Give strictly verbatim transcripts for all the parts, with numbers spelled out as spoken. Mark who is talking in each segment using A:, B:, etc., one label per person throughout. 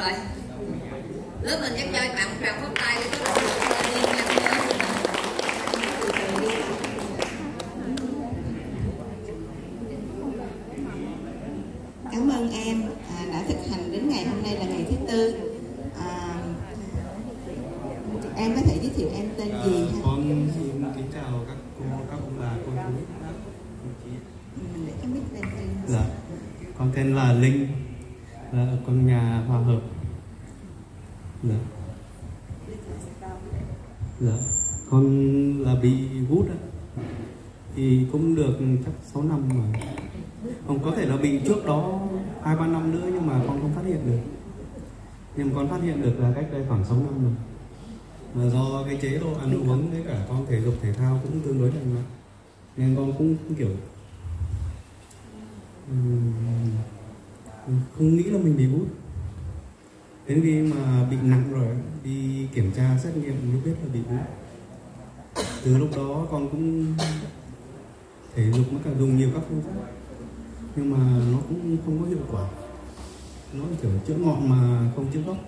A: rồi. Lớp mình chắc chơi bạn Hoàng phóng tay đi, có động lực đi nhanh nữa.
B: Cảm ơn em à, đã thực hành đến ngày hôm nay là ngày thứ tư. À, em có thể giới thiệu em tên gì
C: à,
B: ha?
C: Con xin kính chào các cô, các ông bà, cô chú, các cô chị.
B: Mình để cái mic lên trên.
C: Dạ, con tên là Linh, là ở con nhà Hòa Hợp. Dạ. Dạ, con là bị gút á, thì cũng được chắc sáu năm rồi. Không, có thể là bị trước đó hai ba năm nữa nhưng mà con không phát hiện được. Nhưng mà con phát hiện được là cách đây khoảng sáu năm rồi. Mà do cái chế độ ăn uống với cả con thể dục thể thao cũng tương đối lành mạnh, nên con cũng kiểu không nghĩ là mình bị gút. Đến khi mà bị nặng rồi, đi kiểm tra xét nghiệm mới biết là bị gút. Từ lúc đó con cũng thể dục mới cả dùng nhiều các phương pháp, nhưng mà nó cũng không có hiệu quả. Nó kiểu chữa ngọn mà không chữa gốc.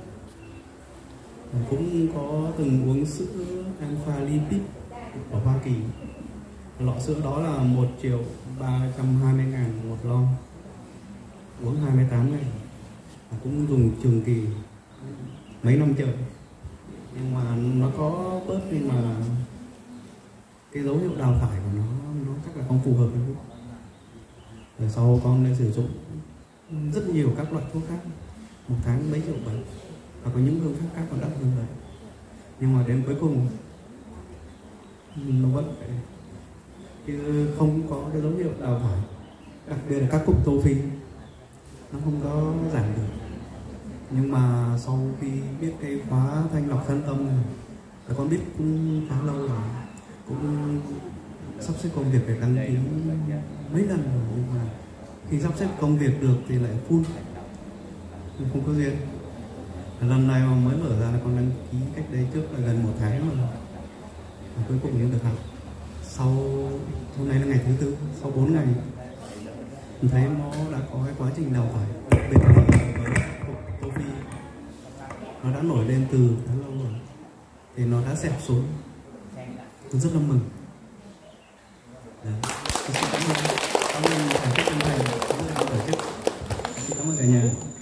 C: Cũng có từng uống sữa Alpha Lipid ở Hoa Kỳ. Lọ sữa đó là một triệu ba trăm hai mươi ngàn một lon, uống hai mươi tám ngày. Cũng dùng trường kỳ mấy năm trời, nhưng mà nó có bớt, nhưng mà cái dấu hiệu đào thải của nó nó chắc là không phù hợp với mình. Rồi sau con đã sử dụng rất nhiều các loại thuốc khác, một tháng mấy triệu bảy, và có những phương pháp khác còn đắt hơn vậy. Nhưng mà đến cuối cùng nó vẫn phải, chứ không có cái dấu hiệu đào thải, đặc biệt là các cục tô phi nó không có giảm được. Nhưng mà sau khi biết cái khóa thanh lọc thân tâm này, là con biết cũng khá lâu rồi, cũng sắp xếp công việc để đăng ký mấy lần rồi, nhưng mà khi sắp xếp công việc được thì lại full, không có duyên. Lần này mà mới mở ra là con đăng ký cách đây trước là gần một tháng rồi, và cuối cùng cũng được học. Sau hôm nay là ngày thứ tư, sau bốn ngày mình thấy nó đã có cái quá trình đào thải, đặc biệt là với tô phi nó đã nổi lên từ khá lâu rồi, thì nó đã xẹp xuống. Tôi rất là mừng. Đấy. Tôi xin cảm ơn, cảm ơn cả các anh thầy, cảm ơn tổ chức, cảm ơn cả nhà.